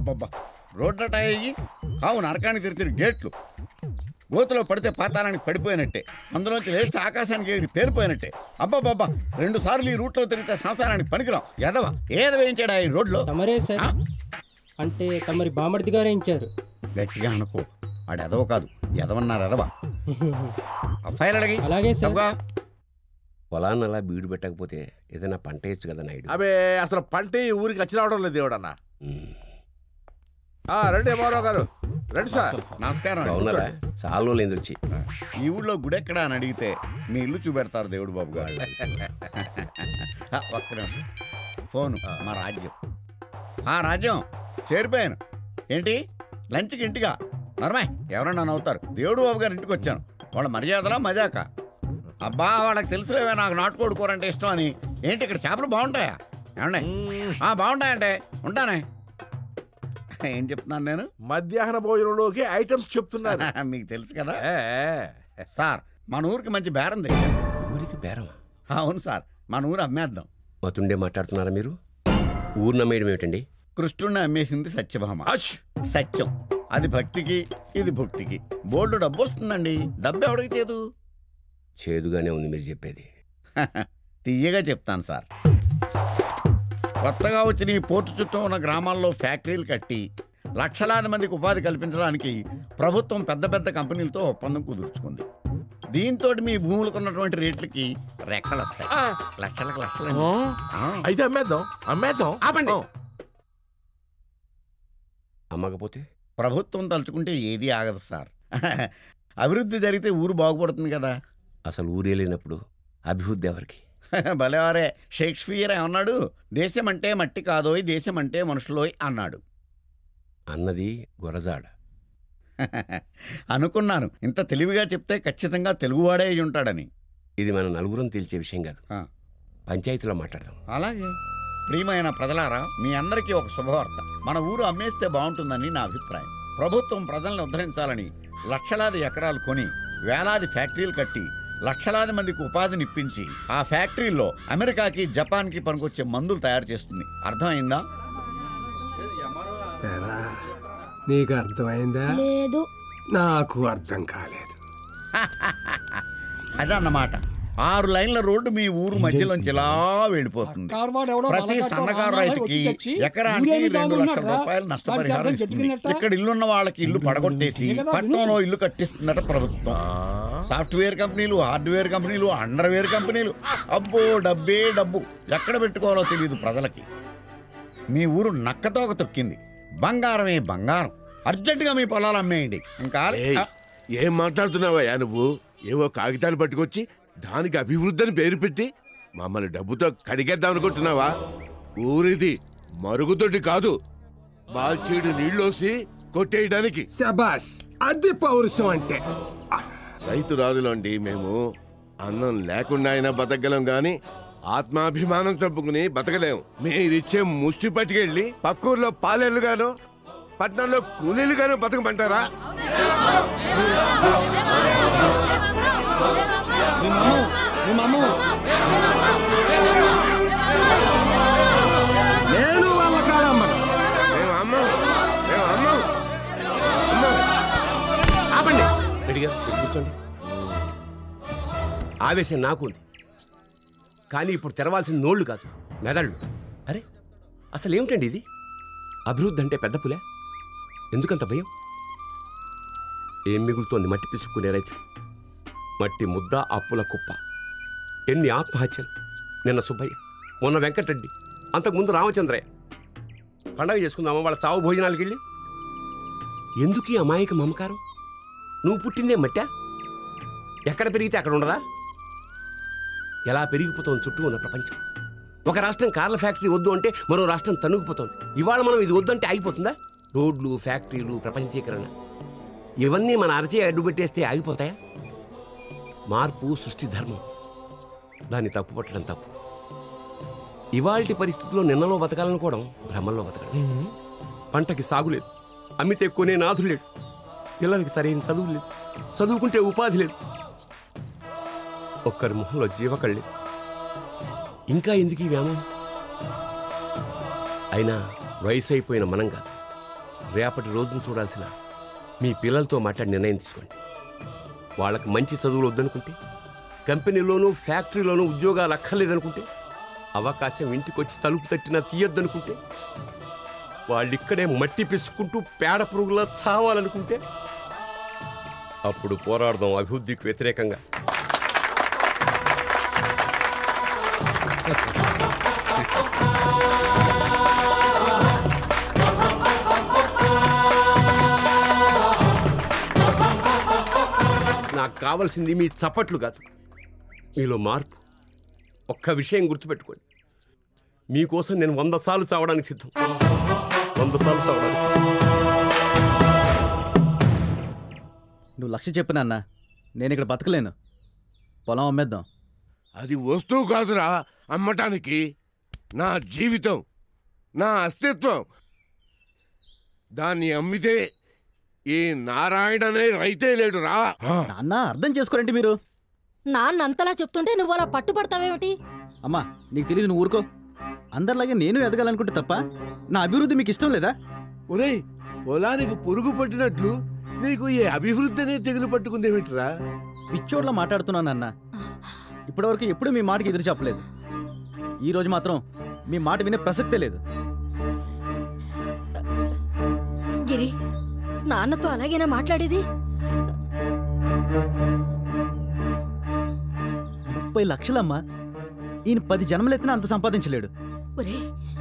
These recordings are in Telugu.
అబ్బబ్బబ్బబ్బా రోడ్లట అయ్యి కావు నరకానికి తెరిచిన గేట్లు గోతులో పడితే పాతాళానికి పడిపోయినట్టే అందులోంచి లేస్తే ఆకాశానికి ఎగిరి పేలిపోయినట్టే అబ్బాబ్బా 2 సార్లు ఈ రూట్లో తిరిగితే సంసారానికి పనికిరాం ఎదవ ఏది వేయించాడా ఈ రోడ్లో తమరే సార్ అంటే తమరి బామర్ది గారే ఇచ్చారు గట్టిగా అనుకో వాడు ఎదవ కాదు ఎదవన్నారు ఎదవ ఫైల్ అడిగి అలాగే సార్ పొలాన్ని అలా బీడు పెట్టకపోతే ఏదైనా పంట వేయచ్చు కదా నాయుడు అబే అసలు పంట ఈ ఊరికి వచ్చి రావడం లేదు దేవుడన్న రండి అమ్మారావు గారు రండి సార్ నమస్కారం అవునారా చాలా లేదు వచ్చి ఈ ఊళ్ళో గుడి ఎక్కడ అని అడిగితే మీ ఇల్లు చూపెడతారు దేవుడు బాబు గారు ఒక్క ఫోను మా రాజ్యం రాజ్యం చేరిపోయాను ఏంటి లంచ్కి ఇంటిగా నర్మాయ్ ఎవరన్నా నవ్వుతారు దేవుడు బాబు గారు ఇంటికి వచ్చాను వాళ్ళ మర్యాదలా మజాక అబ్బా వాళ్ళకి తెలుసులేవే నాకు నాటుకోడి కూర అంటే ఇష్టం అని ఏంటి ఇక్కడ చేపలు బాగుంటాయా ఏమండే బాగుంటాయంటే ఉంటానే ఏం చెప్తున్నాను నేను మధ్యాహ్న భోజనంలోకి ఐటమ్స్ చెప్తున్నారు మీకు తెలుసు కదా సార్ మన ఊరికి మంచి బేరం తెచ్చారు ఊరికి బేరం అవును సార్ మన ఊరు అమ్మేద్దాం మతుండే మాట్లాడుతున్నారా మీరు ఊరు నమ్మేయడం ఏమిటండి కృష్ణుడిని అమ్మేసింది సత్యభామ సత్యం అది భక్తికి ఇది భక్తికి బోల్డు డబ్బు వస్తుందండి డబ్బు ఎవడికి చేదు చేదుగానే ఉంది మీరు చెప్పేది తీయగా చెప్తాను సార్ కొత్తగా వచ్చిన ఈ పోర్టు చుట్టూ ఉన్న గ్రామాల్లో ఫ్యాక్టరీలు కట్టి లక్షలాది మందికి ఉపాధి కల్పించడానికి ప్రభుత్వం పెద్ద పెద్ద కంపెనీలతో ఒప్పందం కుదుర్చుకుంది దీంతో మీ భూములకు ఉన్నటువంటి రేట్లకి రెక్కలు వస్తాయి లక్షలకు లక్షలు అయితే అమ్మేద్దాం అమ్మకపోతే ప్రభుత్వం తలుచుకుంటే ఏది ఆగదు సార్ అభివృద్ధి జరిగితే ఊరు బాగుపడుతుంది కదా అసలు ఊరే లేనప్పుడు అభివృద్ధి ఎవరికి భలేవారే షేక్స్పియర్ ఏమన్నాడు దేశం అంటే మట్టి కాదోయ్ దేశం అంటే మనుషులోయ్ అన్నాడు అన్నది గురజాడ అనుకున్నాను ఇంత తెలివిగా చెప్తే ఖచ్చితంగా తెలుగువాడే అయి ఉంటాడని ఇది మన నలుగురం తెలిసే విషయం కాదు పంచాయతీలో మాట్లాడదాం అలాగే ప్రియమైన ప్రజలారా మీ అందరికీ ఒక శుభవార్త మన ఊరు అమ్మేస్తే బాగుంటుందని నా అభిప్రాయం ప్రభుత్వం ప్రజల్ని ఉద్ధరించాలని లక్షలాది ఎకరాలు కొని వేలాది ఫ్యాక్టరీలు కట్టి లక్షలాది మందికి ఉపాధిని ఇప్పించి ఆ ఫ్యాక్టరీల్లో అమెరికాకి జపాన్కి పనికొచ్చే మందులు తయారు చేస్తుంది అర్థమైందా నీకు అర్థమైందా లేదు నాకు అర్థం కాలేదు అదన్నమాట 6 లైన్ల రోడ్డు మీ ఊరు మధ్యలోంచి ఇలా వెళ్ళిపోతుంది ప్రతి సన్నకారు రైతుకి ఎకరానికి 2 లక్షల రూపాయలు నష్టపరిహారం ఇస్తుంది ఇక్కడ ఇల్లున్న వాళ్ళకి ఇల్లు పడగొట్టేసి పట్టణంలో ఇల్లు కట్టిస్తుందట ప్రభుత్వం సాఫ్ట్వేర్ కంపెనీలు హార్డ్వేర్ కంపెనీలు అండర్వేర్ కంపెనీలు అబ్బో డబ్బే డబ్బు ఎక్కడ పెట్టుకోవాలో తెలియదు ప్రజలకి మీ ఊరు నక్కతోక తొక్కింది బంగారమే బంగారం అర్జెంటుగా మీ పొలాలు అమ్మేయండి ఇంకా ఏం మాట్లాడుతున్నావయ్యా నువ్వు ఏవో కాగితాలు పట్టుకొచ్చి దానికి అభివృద్ధి అని పేరు పెట్టి మమ్మల్ని డబ్బుతో కడిగేద్దాం అనుకుంటున్నావా ఊరిది మరుగుదొడ్డి కాదు బాల్చీడు నీళ్ళోసి కొట్టేయడానికి శబాష్ అది పౌరుషం అంటే రైతు రాజులండి మేము అన్నం లేకుండా అయినా బతకగలం గాని ఆత్మాభిమానం చంపుకుని బతకలేము మీరిచ్చే ముష్టి పట్టుకెళ్ళి పక్కూర్లో పాలేళ్ళుగాను పట్టణంలో కూలీలుగాను బతకమంటారా నేను వాళ్ళ కాడమ్మ ఆపండి రెడీగా కూర్చోండి ఆవేశం నాకు ఉంది కానీ ఇప్పుడు తెరవాల్సిన నోళ్లు కాదు మెదళ్ళు అరే అసలు ఏమిటండి ఇది అభివృద్ధి అంటే పెద్ద పులే ఎందుకంత భయం ఏం మిగులుతోంది మట్టి పిసుక్కునే రైతుకి మట్టి ముద్ద అప్పుల కుప్ప ఎన్ని ఆత్మహత్యలు నిన్న సుబ్బయ్య మొన్న వెంకటరెడ్డి అంతకుముందు రామచంద్రయ్య పండగ చేసుకుందామా వాళ్ళ చావు భోజనాలకు వెళ్ళి ఎందుకు ఈ అమాయక మమకారం నువ్వు పుట్టిందే మట్టా ఎక్కడ పెరిగితే అక్కడ ఉండదా ఎలా పెరిగిపోతోంది చుట్టూ ఉన్న ప్రపంచం ఒక రాష్ట్రం కార్ల ఫ్యాక్టరీ వద్దు అంటే మరో రాష్ట్రం తన్నుకుపోతోంది ఇవాళ మనం ఇది వద్దు అంటే ఆగిపోతుందా రోడ్లు ఫ్యాక్టరీలు ప్రపంచీకరణ ఇవన్నీ మన అరచే అడ్డుపెట్టేస్తే ఆగిపోతాయా మార్పు సృష్టి ధర్మం దాన్ని తప్పు పట్టడం తప్పు ఇవాల్టి పరిస్థితుల్లో నిన్నలో బతకాలనుకోవడం భ్రమల్లో బతకడం పంటకి సాగులేదు అమ్మితే కొనే నాథుడు లేడు పిల్లలకి సరైన చదువు లేదు చదువుకుంటే ఉపాధి లేదు ఒక్కరి మొహంలో జీవకళ్ళే ఇంకా ఎందుకు ఈ వ్యామోహం అయినా వయసు అయిపోయిన మనం కాదు రేపటి రోజును చూడాల్సిన మీ పిల్లలతో మాట్లాడి నిర్ణయం తీసుకోండి. వాళ్ళకి మంచి చదువులు వద్దనుకుంటే, కంపెనీలోనూ ఫ్యాక్టరీలోనూ ఉద్యోగాలు అక్కర్లేదనుకుంటే, అవకాశం ఇంటికొచ్చి తలుపు తట్టినా తీయొద్దనుకుంటే, వాళ్ళిక్కడే మట్టి పిసుకుంటూ పేడ పురుగులా చావాలనుకుంటే అప్పుడు పోరాడదాం అభివృద్ధికి వ్యతిరేకంగా. నాకు కావాల్సింది మీ చప్పట్లు కాదు, మీలో మార్పు. ఒక్క విషయం గుర్తుపెట్టుకోండి, మీకోసం నేను 100 సార్లు చావడానికి సిద్ధం. 100 సార్లు చావడానికి సిద్ధం. నువ్వు లక్ష్య చెప్పు నాన్న, నేను ఇక్కడ బతకలేను. పొలం అమ్మేద్దాం. అది వస్తువు కాదురా అమ్మటానికి. నా జీవితం, నా అస్తిత్వం. దాన్ని అమ్మితే ఈ నారాయణ అనే రైతే లేడురా. నాన్న అర్థం చేసుకోరండి మీరు. నాన్న అంతలా చెప్తుంటే నువ్వు అలా పట్టుబడతావేమిటి? అమ్మా నీకు తెలియదు, నువ్వు ఊరుకో. అందరిలాగే నేను ఎదగాలనుకుంటే తప్ప నా అభివృద్ధి మీకు ఇష్టం లేదా? ఒరేయ్, పొలానికి పురుగు పట్టినట్లు నీకు ఈ అభివృద్ధి అనే తెగులు పట్టుకుందేమిట్రా? పిచ్చోడ్లా మాట్లాడుతున్నాను నాన్న. ఇప్పటివరకు ఎప్పుడూ మీ మాటకి ఎదురు చెప్పలేదు. ఈ రోజు మాత్రం మీ మాట వినే ప్రసక్తే లేదు. గిరి, నాన్నతో అలాగేనా మాట్లాడేది? 30 లక్షలమ్మా. ఈయన 10 జన్మలెత్తినా అంత సంపాదించలేడు. ఒరే,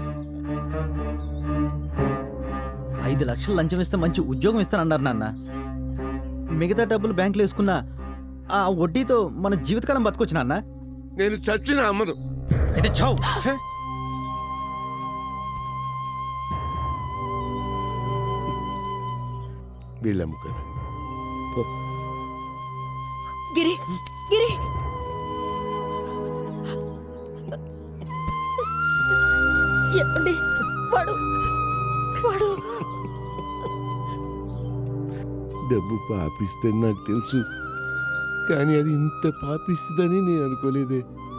5 లక్షలు లంచం ఇస్తే మంచి ఉద్యోగం ఇస్తానన్నారు నాన్న. మిగతా డబ్బులు బ్యాంకులో వేసుకున్నా ఆ వడ్డీతో మన జీవితకాలం బతకొచ్చు నాన్న. నేను చచ్చిన అమ్మను. అయితే చావు. వీళ్ళమ్ముకారు. గిరి, గిరి, ఏమండి? వాడు వాడు డబ్బు పాపిస్తుందని నాకు తెలుసు, కానీ అది ఇంత పాపిస్తుందని నేను అనుకోలేదే.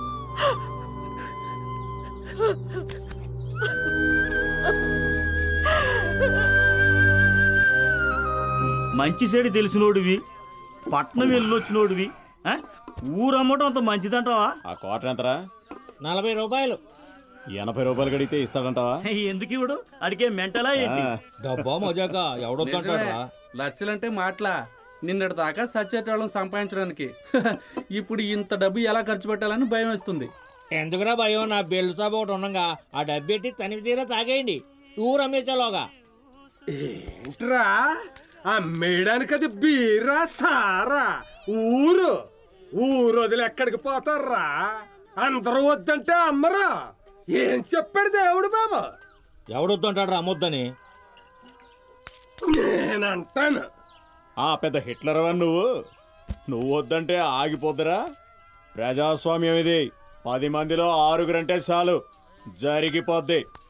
మంచి చెడు తెలిసినోడివి, పట్నం వెళ్ళొచ్చినోడివి, ఊరమ్మటం అంత మంచిదంటావా? ఆ క్వార్టర్ ఎంతరా? 40 రూపాయలు. 80 రూపాయలు కడిగితే ఇస్తాడంటావా? ఎందుకు ఇవ్వడు? అడిగే మెంటలా ఏంటి? డబ్బా మజాక ఎవడొద్దంటాడా? లక్షలంటే మాటలా? నిన్నటి దాకా సచ్చేటోళ్ళం సంపాదించడానికి ఇప్పుడు ఇంత డబ్బు ఎలా ఖర్చు పెట్టాలని భయం వేస్తుంది. ఎందుకురా భయం? నా బెల్ట్ సాబ్ ఒకటి ఉండగా ఆ డబ్బెట్టి తనివి తీరా తాగేయండి ఊరమ్మేసేలోగా. ఏంట్రా అమ్మేయడానికి? అది బీరా సారా? ఊరు వదిలి ఎక్కడికి పోతారా? అందరూ వద్దంటే అమ్మరా? ఏం చెప్పాడు దేవుడు బాబు? ఎవడొద్దంటాడు అమ్మొద్దని? నేనంటాను. పెద్ద హిట్లర్ నువ్వు వద్దంటే ఆగిపోద్దురా. ప్రజాస్వామ్యం ఇది. 10 మందిలో 6 అంటే చాలు, జరిగిపోద్ది.